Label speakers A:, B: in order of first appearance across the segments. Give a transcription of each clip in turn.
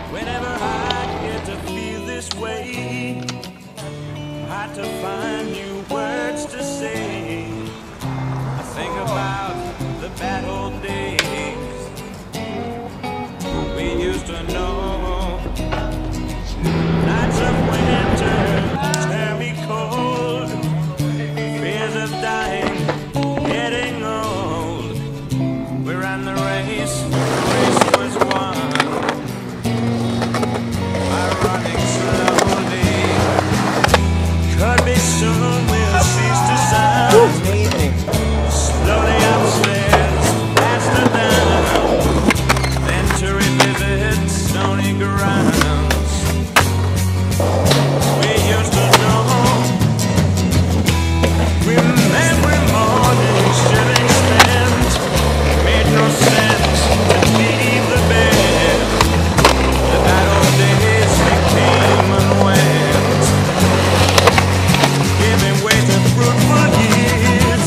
A: Whenever I get to feel this way, hard to find new words to say. I think about the bad old days we used to know. Nights of winter tear me cold, fears of dying, getting old. We ran the race was won. Running slowly, could be soon we'll cease to sound. Slowly upstairs, faster down, then to revisit stony grounds we used to know. Remembering mornings chilling spent, made no sense to leave the bed. The bad old days came and went, giving way to fruitful years.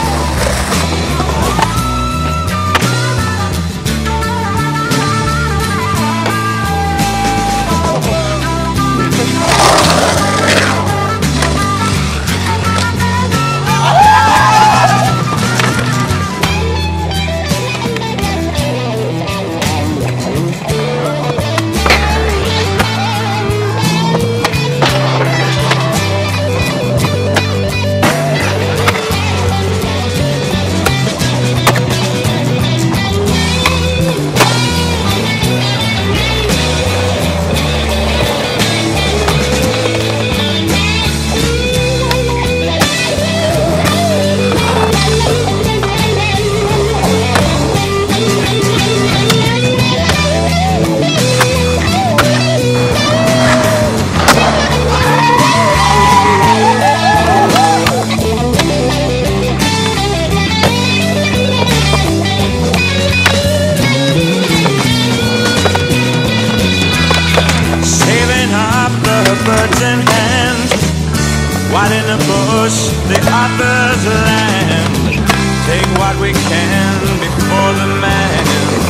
A: Birds in hand, while in the bush the others land. Take what we can before the man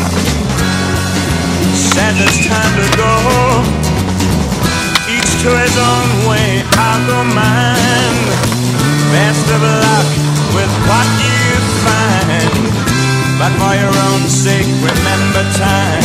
A: says it's time to go. Each to his own way, I'll go mine. Best of luck with what you find, but for your own sake remember time.